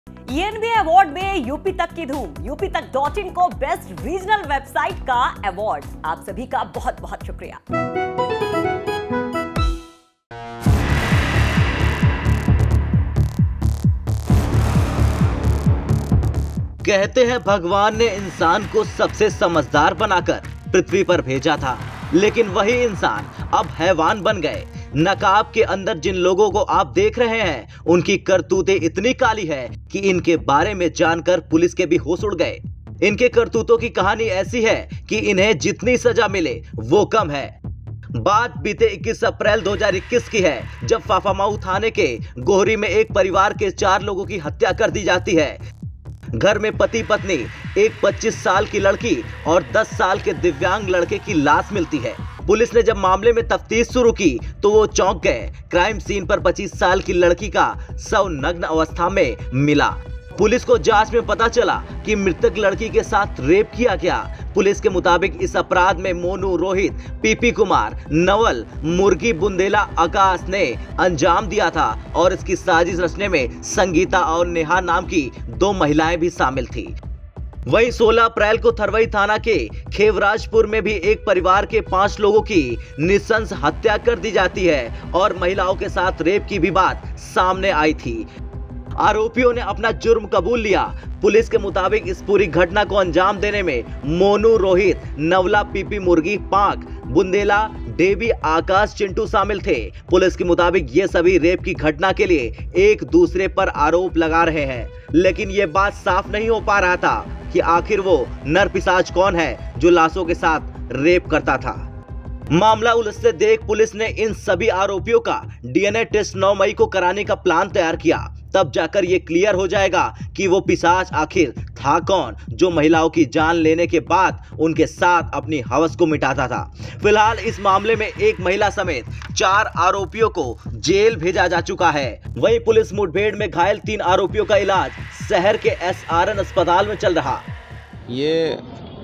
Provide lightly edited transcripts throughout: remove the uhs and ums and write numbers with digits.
ENB award में UP तक की धूम। UPTak.in को बेस्ट रीजनल वेबसाइट का अवार्ड। आप सभी का बहुत बहुत शुक्रिया। कहते हैं भगवान ने इंसान को सबसे समझदार बनाकर पृथ्वी पर भेजा था, लेकिन वही इंसान अब हैवान बन गए। नकाब के अंदर जिन लोगों को आप देख रहे हैं, उनकी करतूतें इतनी काली है कि इनके बारे में जानकर पुलिस के भी होश उड़ गए। इनके करतूतों की कहानी ऐसी है कि इन्हें जितनी सजा मिले वो कम है। बात बीते 21 अप्रैल 2021 की है, जब फाफामऊ थाने के गोहरी में एक परिवार के 4 लोगों की हत्या कर दी जाती है। घर में पति पत्नी, एक 25 साल की लड़की और 10 साल के दिव्यांग लड़के की लाश मिलती है। पुलिस ने जब मामले में तफ्तीश शुरू की तो वो चौंक गए। क्राइम सीन पर 25 साल की लड़की का शव नग्न अवस्था में मिला। पुलिस को जांच में पता चला कि मृतक लड़की के साथ रेप किया गया। पुलिस के मुताबिक इस अपराध में मोनू, रोहित, पीपी कुमार, नवल, मुर्गी, बुंदेला, आकाश ने अंजाम दिया था और इसकी साजिश रचने में संगीता और नेहा नाम की 2 महिलाएं भी शामिल थी। वहीं 16 अप्रैल को थरवई थाना के खेवराजपुर में भी एक परिवार के 5 लोगों की नृशंस हत्या कर दी जाती है और महिलाओं के साथ रेप की भी बात सामने आई थी। आरोपियों ने अपना जुर्म कबूल लिया। पुलिस के मुताबिक इस पूरी घटना को अंजाम देने में मोनू, रोहित, नवला, पीपी, मुर्गी, पाक, बुंदेला, डेवी, आकाश, चिंटू शामिल थे। पुलिस के मुताबिक ये सभी रेप की घटना के लिए एक दूसरे पर आरोप लगा रहे हैं, लेकिन ये बात साफ नहीं हो पा रहा था कि आखिर वो नरपिशाच कौन है जो लाशों के साथ रेप करता था। मामला उलझते देख पुलिस ने इन सभी आरोपियों का DNA टेस्ट 9 मई को कराने का प्लान तैयार किया। तब जाकर ये क्लियर हो जाएगा कि वो पिशाच आखिर था कौन, जो महिलाओं की जान लेने के बाद उनके साथ अपनी हवस को मिटाता था। फिलहाल इस मामले में एक महिला समेत 4 आरोपियों को जेल भेजा जा चुका है। वहीं पुलिस मुठभेड़ में घायल 3 आरोपियों का इलाज शहर के SRN अस्पताल में चल रहा। ये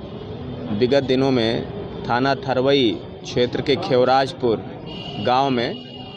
विगत दिनों में थाना थरवई क्षेत्र के खेवराजपुर गांव में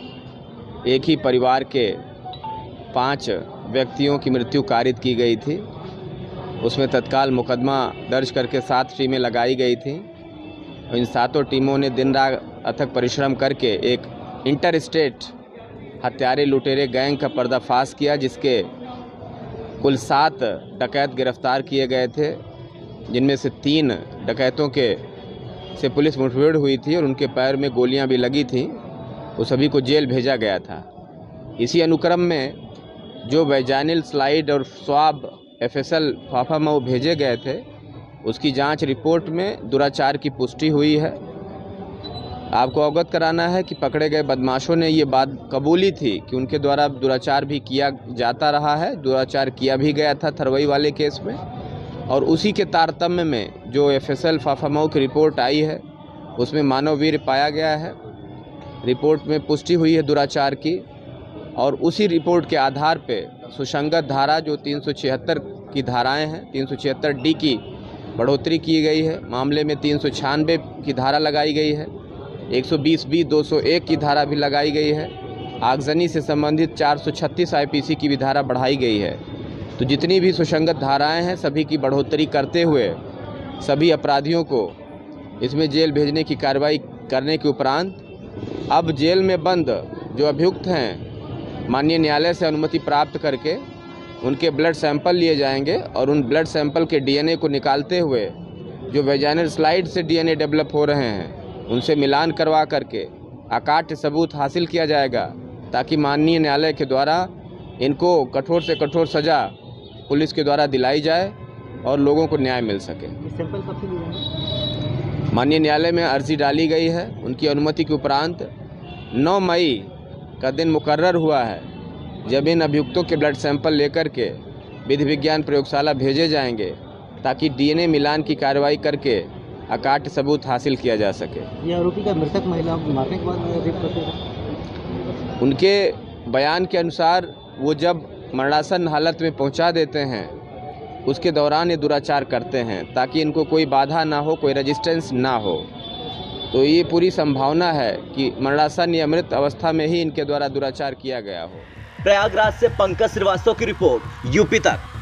एक ही परिवार के 5 व्यक्तियों की मृत्यु कारित की गई थी। उसमें तत्काल मुकदमा दर्ज करके 7 टीमें लगाई गई थी। इन 7 टीमों ने दिन रात अथक परिश्रम करके एक इंटर स्टेट हत्यारे लुटेरे गैंग का पर्दाफाश किया, जिसके कुल 7 डकैत गिरफ्तार किए गए थे, जिनमें से 3 डकैतों से पुलिस मुठभेड़ हुई थी और उनके पैर में गोलियां भी लगी थीं। वो सभी को जेल भेजा गया था। इसी अनुक्रम में जो वैजाइनल स्लाइड और स्वाब FSL फाफामऊ भेजे गए थे, उसकी जांच रिपोर्ट में दुराचार की पुष्टि हुई है। आपको अवगत कराना है कि पकड़े गए बदमाशों ने ये बात कबूली थी कि उनके द्वारा दुराचार भी किया जाता रहा है, दुराचार किया भी गया था थरवई वाले केस में। और उसी के तारतम्य में जो FSL फाफामऊ की रिपोर्ट आई है, उसमें मानववीर पाया गया है। रिपोर्ट में पुष्टि हुई है दुराचार की, और उसी रिपोर्ट के आधार पे सुसंगत धारा जो 376 की धाराएं हैं, 376D की बढ़ोतरी की गई है। मामले में 396 की धारा लगाई गई है, 120B 201 की धारा भी लगाई गई है। आगजनी से संबंधित 436 IPC की भी धारा बढ़ाई गई है। तो जितनी भी सुसंगत धाराएं हैं, सभी की बढ़ोतरी करते हुए सभी अपराधियों को इसमें जेल भेजने की कार्रवाई करने के उपरांत अब जेल में बंद जो अभियुक्त हैं, माननीय न्यायालय से अनुमति प्राप्त करके उनके ब्लड सैंपल लिए जाएंगे और उन ब्लड सैंपल के DNA को निकालते हुए जो वैजाइनल स्लाइड से DNA डेवलप हो रहे हैं, उनसे मिलान करवा करके अकाट्य सबूत हासिल किया जाएगा, ताकि माननीय न्यायालय के द्वारा इनको कठोर से कठोर सज़ा पुलिस के द्वारा दिलाई जाए और लोगों को न्याय मिल सके। माननीय न्यायालय में अर्जी डाली गई है। उनकी अनुमति के उपरांत 9 मई का दिन मुकर्रर हुआ है, जब इन अभियुक्तों के ब्लड सैंपल लेकर के विधि विज्ञान प्रयोगशाला भेजे जाएंगे, ताकि DNA मिलान की कार्रवाई करके अकाट्य सबूत हासिल किया जा सके। ये आरोपी का मृतक महिला मारने के बाद रेप करते थे। उनके बयान के अनुसार वो जब मरणासन हालत में पहुंचा देते हैं, उसके दौरान ये दुराचार करते हैं, ताकि इनको कोई बाधा ना हो, कोई रेजिस्टेंस ना हो। तो ये पूरी संभावना है कि मरणासन या मृत अवस्था में ही इनके द्वारा दुराचार किया गया हो। प्रयागराज से पंकज श्रीवास्तव की रिपोर्ट, यूपी तक।